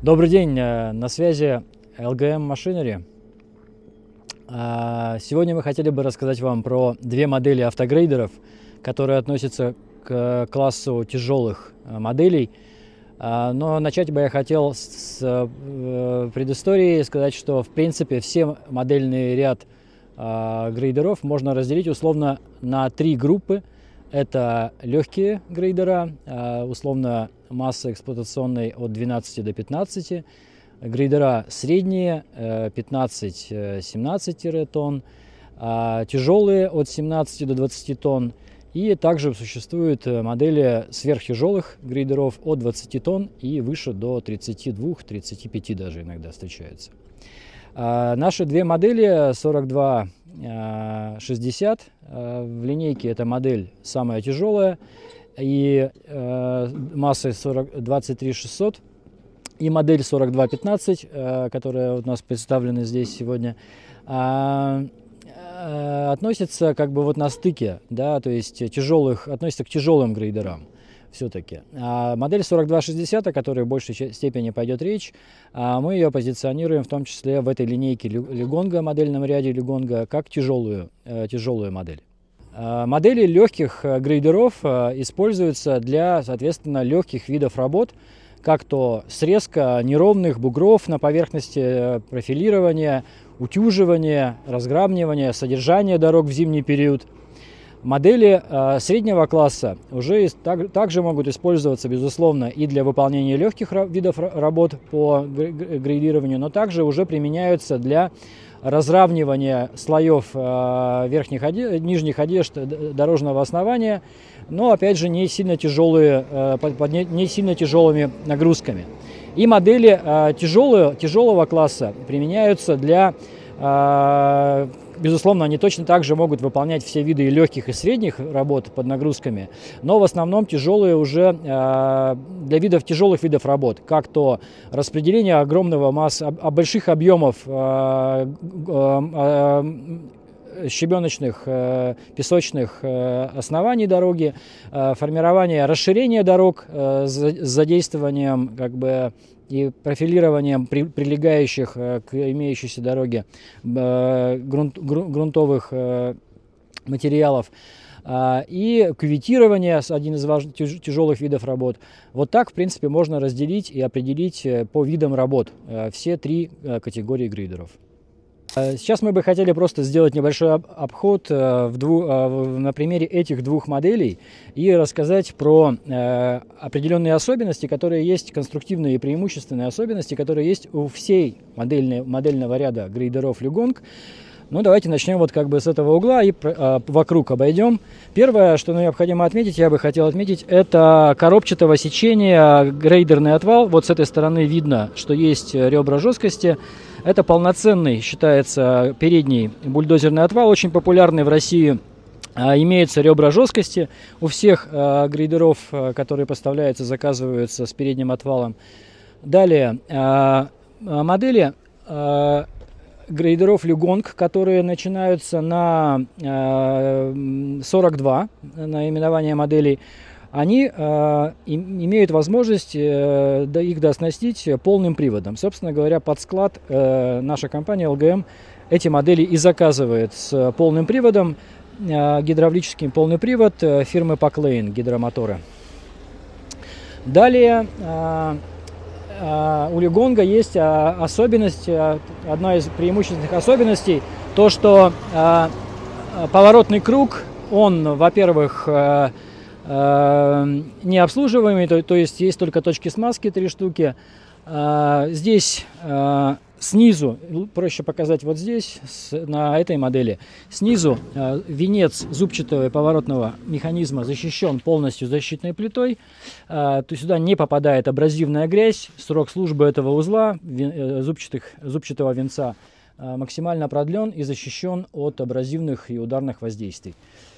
Добрый день, на связи LGM Machinery. Сегодня мы хотели бы рассказать вам про две модели автогрейдеров, которые относятся к классу тяжелых моделей. Но начать бы я хотел с предыстории, сказать, что в принципе все модельный ряд грейдеров можно разделить условно на три группы. Это легкие грейдера, условно масса эксплуатационной от 12 до 15, грейдера средние 15-17 тонн, тяжелые от 17 до 20 тонн, и также существуют модели сверхтяжелых грейдеров от 20 тонн и выше до 32-35 даже иногда встречаются. Наши две модели 4260, в линейке эта модель самая тяжелая, и массой 23600, и модель 4215, которая у нас представлена здесь сегодня, относится как бы вот на стыке, да, то есть относится к тяжелым грейдерам все-таки. Модель 4260, о которой в большей степени пойдет речь, мы ее позиционируем в том числе в этой линейке Ligong, модельном ряде Ligong, как тяжелую модель. Модели легких грейдеров используются для, соответственно, легких видов работ, как то срезка неровных бугров на поверхности, профилирование, утюживание, разграбнивание, содержание дорог в зимний период. Модели среднего класса уже также могут использоваться, безусловно, и для выполнения легких видов работ по грейдированию, но также уже применяются для разравнивания слоев нижних одежд дорожного основания, но, опять же, не сильно тяжелыми нагрузками. И модели тяжелого класса применяются для, безусловно, они точно так же могут выполнять все виды легких и средних работ под нагрузками, но в основном тяжелые уже для тяжелых видов работ, как то распределение больших объемов щебеночных, песочных оснований дороги, формирование расширения дорог с задействованием и профилированием прилегающих к имеющейся дороге грунтовых материалов, и кюветирование, один из важных тяжелых видов работ. Вот так, в принципе, можно разделить и определить по видам работ все три категории грейдеров. Сейчас мы бы хотели просто сделать небольшой обход на примере этих двух моделей и рассказать про определенные особенности, которые есть, конструктивные и преимущественные особенности, которые есть у всей модельного ряда грейдеров Ligong. Ну, давайте начнем вот как бы с этого угла и вокруг обойдем. Первое, что необходимо отметить, я бы хотел отметить, это коробчатого сечения грейдерный отвал. Вот с этой стороны видно, что есть ребра жесткости. Это полноценный, считается, передний бульдозерный отвал, очень популярный в России. Имеются ребра жесткости у всех грейдеров, которые поставляются, заказываются с передним отвалом. Далее, модели грейдеров Ligong, которые начинаются на 42, наименование моделей, они имеют возможность их дооснастить полным приводом. Собственно говоря, под склад наша компания LGM эти модели и заказывает с полным приводом, гидравлический полный привод фирмы Paclane гидромоторы. Далее у Ligong есть особенность, одна из преимущественных особенностей, то, что поворотный круг, он, во-первых, необслуживаемый, то есть только точки смазки 3 штуки. Здесь снизу, проще показать вот здесь, на этой модели, снизу венец зубчатого поворотного механизма защищен полностью защитной плитой, то есть сюда не попадает абразивная грязь, срок службы этого узла, зубчатого венца, максимально продлен и защищен от абразивных и ударных воздействий.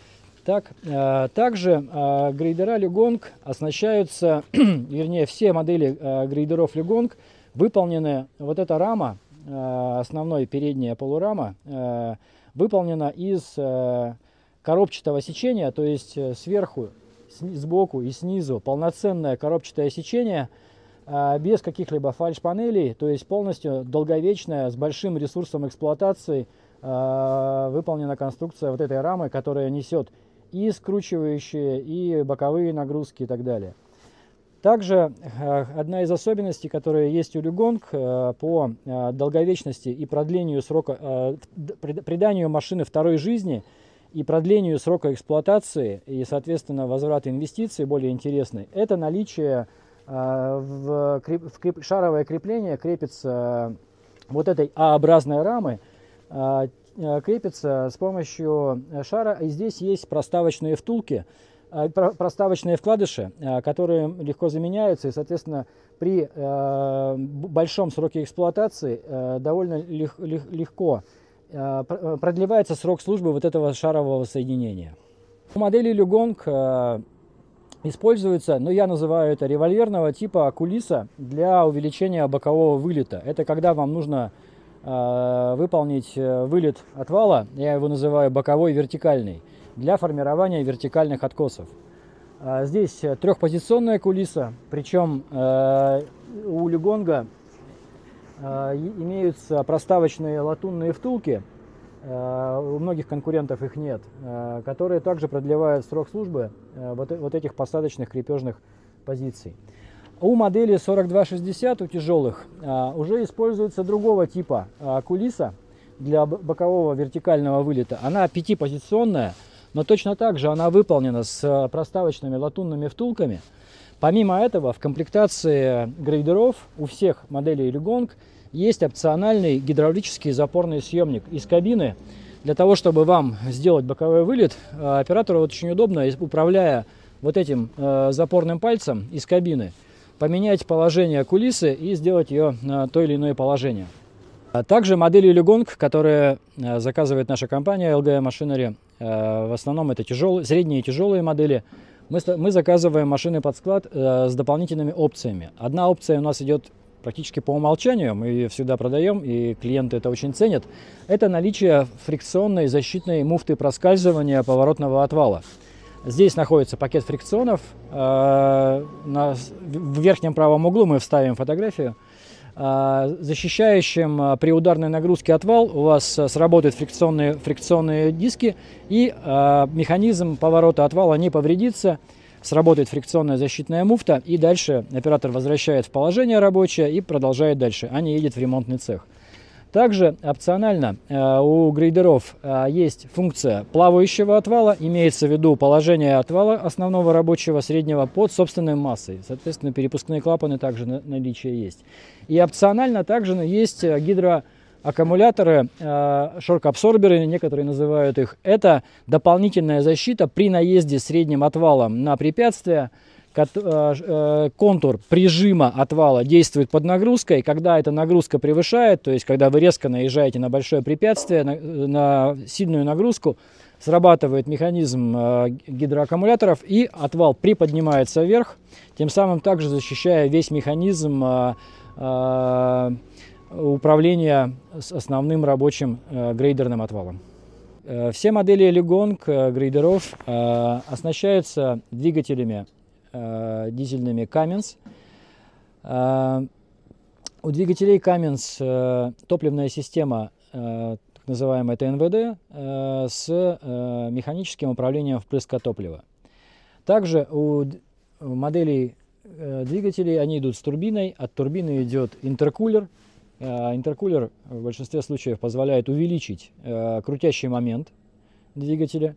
Также грейдера Ligong оснащаются, вернее, все модели грейдеров Ligong выполнены, вот эта рама, основной передняя полурама, выполнена из коробчатого сечения, то есть сверху, сбоку и снизу полноценное коробчатое сечение, без каких-либо фальш-панелей, то есть полностью долговечная, с большим ресурсом эксплуатации выполнена конструкция вот этой рамы, которая несет и скручивающие, и боковые нагрузки и так далее. Также одна из особенностей, которая есть у Люгонг по долговечности и продлению срока, приданию машины второй жизни и продлению срока эксплуатации и, соответственно, возврата инвестиций более интересный, это наличие шаровое крепление крепится вот этой А-образной рамы, крепится с помощью шара, и здесь есть проставочные втулки, проставочные вкладыши, которые легко заменяются, и, соответственно, при большом сроке эксплуатации довольно легко продлевается срок службы вот этого шарового соединения. У модели Люгонг используется, я называю это револьверного типа кулиса для увеличения бокового вылета. Это когда вам нужно выполнить вылет отвала, я его называю боковой вертикальный, для формирования вертикальных откосов. Здесь трехпозиционная кулиса, причем у Люгонга имеются проставочные латунные втулки, у многих конкурентов их нет, которые также продлевают срок службы вот этих посадочных крепежных позиций. У модели 4260, у тяжелых, уже используется другого типа кулиса для бокового вертикального вылета. Она пятипозиционная, но точно так же она выполнена с проставочными латунными втулками. Помимо этого, в комплектации грейдеров у всех моделей Люгонг есть опциональный гидравлический запорный съемник из кабины. Для того, чтобы вам сделать боковой вылет, оператору очень удобно, управляя вот этим запорным пальцем из кабины, поменять положение кулисы и сделать ее на то или иное положение. Также модели Люгонг, которые заказывает наша компания LG Machinery, в основном это средние и тяжелые модели. Мы заказываем машины под склад с дополнительными опциями. Одна опция у нас идет практически по умолчанию, мы ее всегда продаем, и клиенты это очень ценят. Это наличие фрикционной защитной муфты проскальзывания поворотного отвала. Здесь находится пакет фрикционов. В верхнем правом углу мы вставим фотографию. Защищающим при ударной нагрузке отвал у вас сработают фрикционные диски, и механизм поворота отвала не повредится. Сработает фрикционная защитная муфта, и дальше оператор возвращает в положение рабочее и продолжает дальше, а не едет в ремонтный цех. Также опционально у грейдеров есть функция плавающего отвала, имеется в виду положение отвала основного рабочего среднего под собственной массой. Соответственно, перепускные клапаны также наличие есть. И опционально также есть гидроаккумуляторы, шок-абсорберы, некоторые называют их. Это дополнительная защита при наезде средним отвалом на препятствие. Контур прижима отвала действует под нагрузкой. Когда эта нагрузка превышает, то есть когда вы резко наезжаете на большое препятствие, на сильную нагрузку, срабатывает механизм гидроаккумуляторов, и отвал приподнимается вверх, тем самым также защищая весь механизм управления с основным рабочим грейдерным отвалом. Все модели Люгонг грейдеров оснащаются двигателями дизельными Cummins. У двигателей Cummins топливная система, так называемая ТНВД, с механическим управлением впрыска топлива. Также у моделей двигателей они идут с турбиной. От турбины идет интеркулер. Интеркулер в большинстве случаев позволяет увеличить крутящий момент двигателя.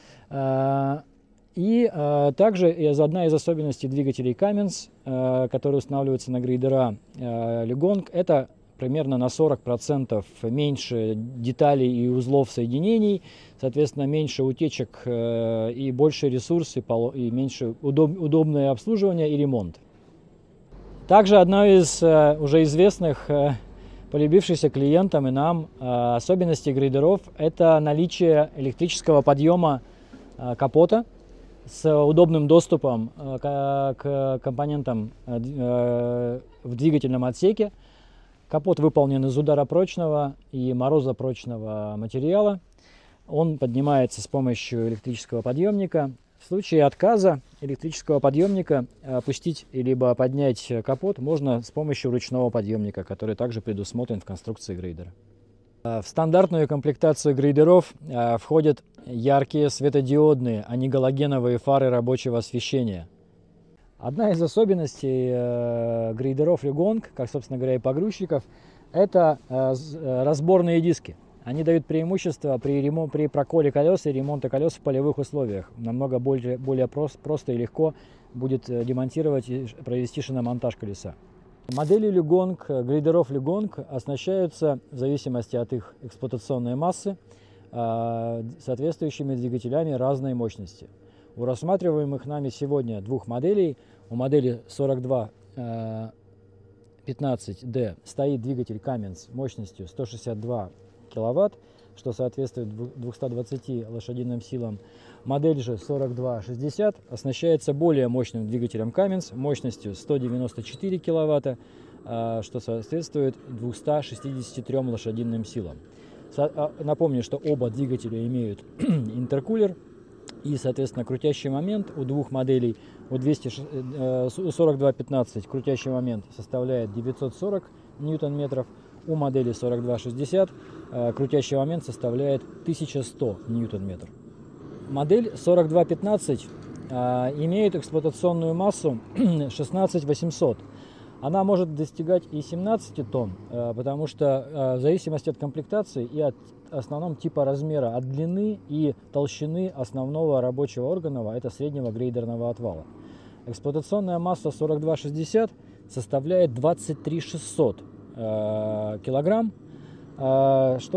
И также одна из особенностей двигателей Cummins, которые устанавливаются на грейдера Люгонг, это примерно на 40% меньше деталей и узлов соединений, соответственно, меньше утечек и больше ресурсов, и меньше удобное обслуживание и ремонт. Также одна из уже известных, полюбившихся клиентам и нам особенностей грейдеров – это наличие электрического подъема капота с удобным доступом к компонентам в двигательном отсеке. Капот выполнен из ударопрочного и морозопрочного материала. Он поднимается с помощью электрического подъемника. В случае отказа электрического подъемника опустить либо поднять капот можно с помощью ручного подъемника, который также предусмотрен в конструкции грейдера. В стандартную комплектацию грейдеров входят яркие светодиодные, а не галогеновые фары рабочего освещения. Одна из особенностей грейдеров Люгонг, как, собственно говоря, и погрузчиков, это разборные диски. Они дают преимущество при проколе колес и ремонте колес в полевых условиях. Намного более просто и легко будет демонтировать и провести шиномонтаж колеса. Модели Люгонг, грейдеров Люгонг оснащаются, в зависимости от их эксплуатационной массы, соответствующими двигателями разной мощности. У рассматриваемых нами сегодня двух моделей, у модели 4215D стоит двигатель Cummins мощностью 162 киловатт, что соответствует 220 лошадиным силам. Модель же 4260 оснащается более мощным двигателем Cummins мощностью 194 киловатта, что соответствует 263 лошадиным силам. Напомню, что оба двигателя имеют интеркулер, и, соответственно, крутящий момент у двух моделей, у 4215 крутящий момент составляет 940 ньютон-метров, у модели 4260 крутящий момент составляет 1100 ньютон-метров. Модель 4215 имеет эксплуатационную массу 16800. Она может достигать и 17 тонн, потому что в зависимости от комплектации и от основном типа размера, от длины и толщины основного рабочего органа, это среднего грейдерного отвала. Эксплуатационная масса 4260 составляет 23600 килограмм, что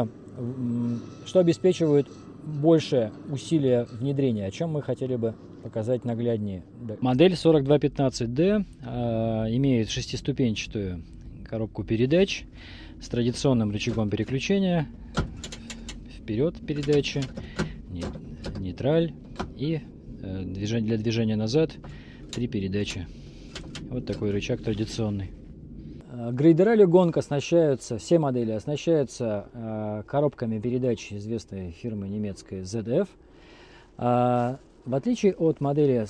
обеспечивает большее усилие внедрения, о чем мы хотели бы показать нагляднее. Модель 4215D имеет шестиступенчатую коробку передач с традиционным рычагом переключения, вперед передачи, нейтраль и для движения назад 3 передачи. Вот такой рычаг традиционный. Грейдера Люгонг оснащаются, все модели оснащаются коробками передач известной фирмы немецкой ZF. В отличие от модели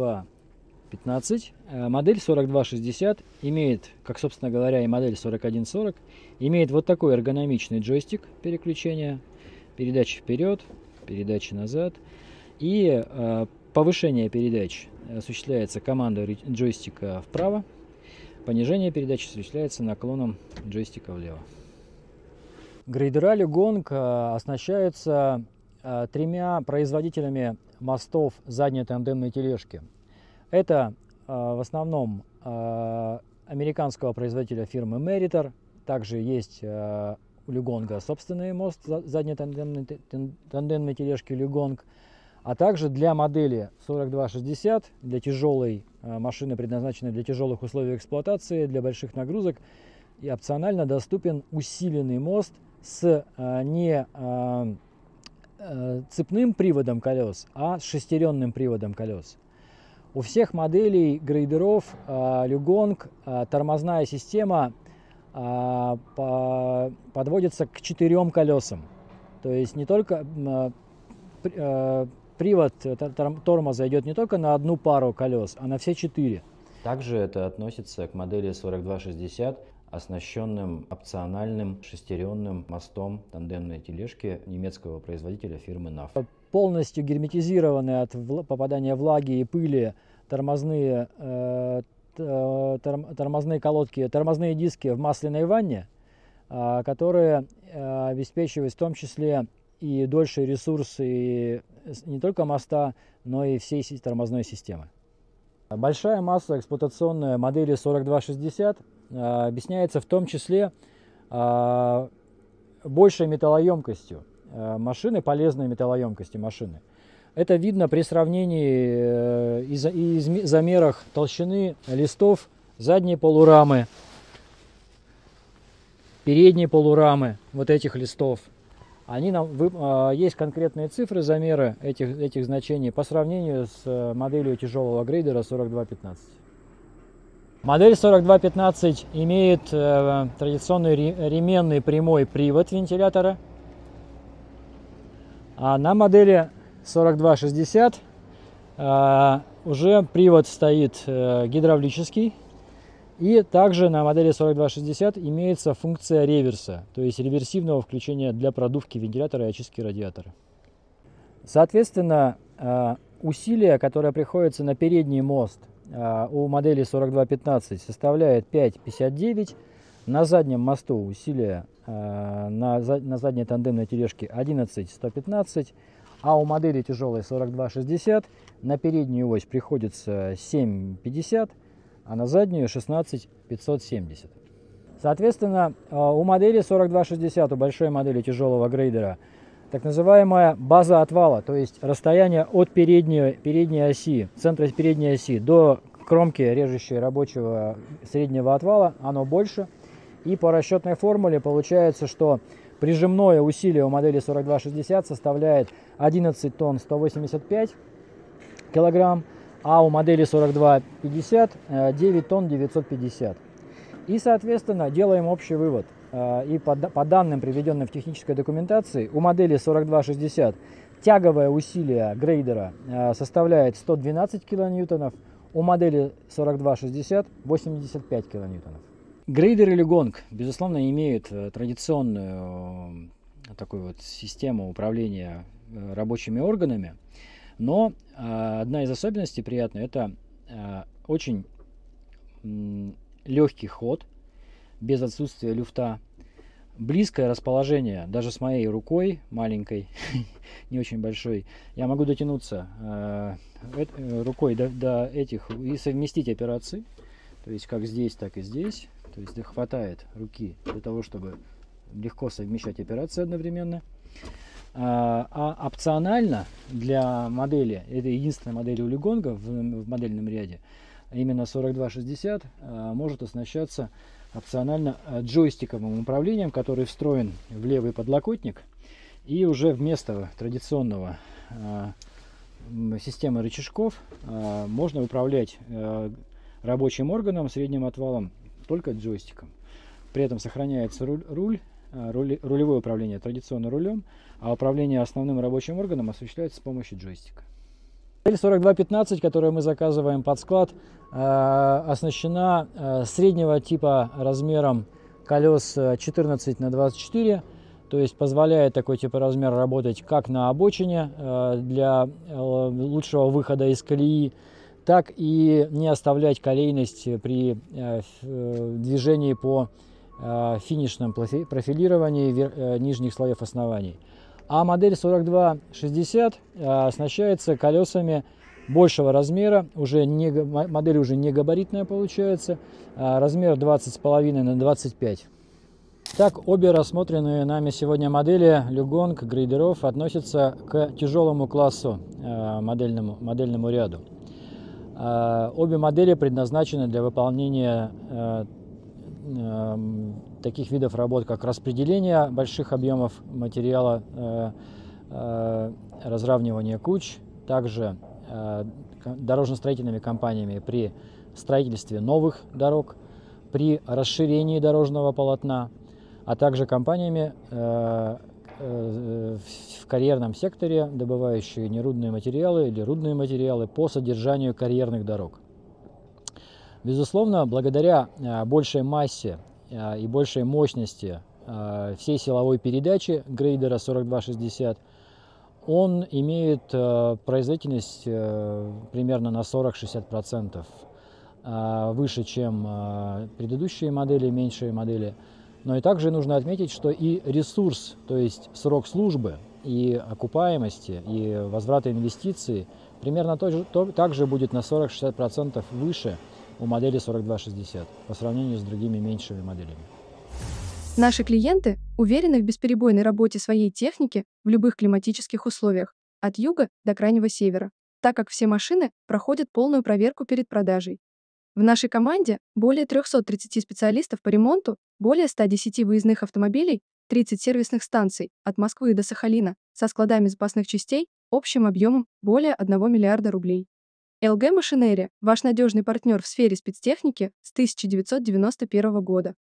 4215, модель 4260 имеет, как, собственно говоря, и модель 4140, имеет вот такой эргономичный джойстик переключения, передачи вперед, передачи назад, и повышение передач осуществляется командой джойстика вправо, понижение передач осуществляется наклоном джойстика влево. Грейдера Люгонг оснащаются 3 производителями мостов задней тандемной тележки. Это в основном американского производителя фирмы Meritor. Также есть у Люгонга собственный мост задней тандемной тележки Люгонг. А также для модели 4260, для тяжелой машины, предназначенной для тяжелых условий эксплуатации, для больших нагрузок, и опционально доступен усиленный мост с не цепным приводом колес, а с шестеренным приводом колес. У всех моделей грейдеров Люгонг тормозная система подводится к 4 колесам. То есть не только привод тормоза идет не только на одну пару колес, а на все 4. Также это относится к модели 4260, оснащенным опциональным шестеренным мостом тандемной тележки немецкого производителя фирмы NAF. Полностью герметизированы от попадания влаги и пыли тормозные колодки, тормозные диски в масляной ванне, которые обеспечивают в том числе и дольший ресурс и не только моста, но и всей тормозной системы. Большая масса эксплуатационной модели 4260 объясняется в том числе большей металлоемкостью машины, полезной металлоемкостью машины. Это видно при сравнении и замерах толщины листов задней полурамы, передней полурамы вот этих листов. Есть конкретные цифры, замеры этих значений по сравнению с моделью тяжелого грейдера 4215. Модель 4215 имеет традиционный ременный прямой привод вентилятора, а на модели 4260 Уже привод стоит гидравлический. И также на модели 4260 имеется функция реверса, то есть реверсивного включения для продувки вентилятора и очистки радиатора. Соответственно, усилие, которое приходится на передний мост у модели 4215, составляет 5,59. На заднем мосту усилие на задней тандемной тележке 11,115. А у модели тяжелой 4260 на переднюю ось приходится 7,50, а на заднюю 16,570. Соответственно, у модели 4260, у большой модели тяжелого грейдера, так называемая база отвала, то есть расстояние от передней оси, центра передней оси до кромки режущей рабочего среднего отвала, оно больше. И по расчетной формуле получается, что прижимное усилие у модели 4260 составляет 11 тонн 185 килограмм, а у модели 4250 9 тонн 950. И, соответственно, делаем общий вывод. И по данным, приведенным в технической документации, у модели 4260 тяговое усилие грейдера составляет 112 килоньютонов, у модели 4260 85 килоньютонов. Грейдер или гонг, безусловно, имеют традиционную такую вот систему управления рабочими органами, но одна из особенностей приятная — это очень легкий ход, без отсутствия люфта, близкое расположение, даже с моей рукой маленькой, не очень большой, я могу дотянуться рукой до этих и совместить операции, то есть как здесь, так и здесь, то есть хватает руки для того, чтобы легко совмещать операции одновременно. А опционально для модели, это единственная модель Улигонга в модельном ряде, именно 4260 может оснащаться опционально джойстиковым управлением, который встроен в левый подлокотник, и уже вместо традиционного системы рычажков можно управлять рабочим органом, средним отвалом, только джойстиком. При этом сохраняется рулевое управление традиционно рулем, а управление основным рабочим органом осуществляется с помощью джойстика. Модель 4215, которую мы заказываем под склад, оснащена среднего типа размером колес 14 на 24, то есть позволяет такой тип размера работать как на обочине для лучшего выхода из колеи, так и не оставлять колейность при движении по финишном профилировании нижних слоев оснований. А модель 4260 оснащается колесами большего размера, модель уже не габаритная получается, размер 20,5 на 25. Так, обе рассмотренные нами сегодня модели Люгонг грейдеров относятся к тяжелому классу, модельному ряду. Обе модели предназначены для выполнения таких видов работ, как распределение больших объемов материала, разравнивание куч, также дорожно-строительными компаниями при строительстве новых дорог, при расширении дорожного полотна, а также компаниями в карьерном секторе, добывающие нерудные материалы или рудные материалы по содержанию карьерных дорог. Безусловно, благодаря большей массе и большей мощности всей силовой передачи грейдера 4260, он имеет производительность примерно на 40-60% выше, чем предыдущие модели, меньшие модели. Но и также нужно отметить, что и ресурс, то есть срок службы, и окупаемости, и возврата инвестиций примерно также будет на 40-60% выше у модели 4260 по сравнению с другими меньшими моделями. Наши клиенты уверены в бесперебойной работе своей техники в любых климатических условиях, от юга до крайнего севера, так как все машины проходят полную проверку перед продажей. В нашей команде более 330 специалистов по ремонту, более 110 выездных автомобилей, 30 сервисных станций от Москвы до Сахалина со складами запасных частей общим объемом более 1 миллиарда рублей. ЛГ Машинерия – ваш надежный партнер в сфере спецтехники с 1991 года.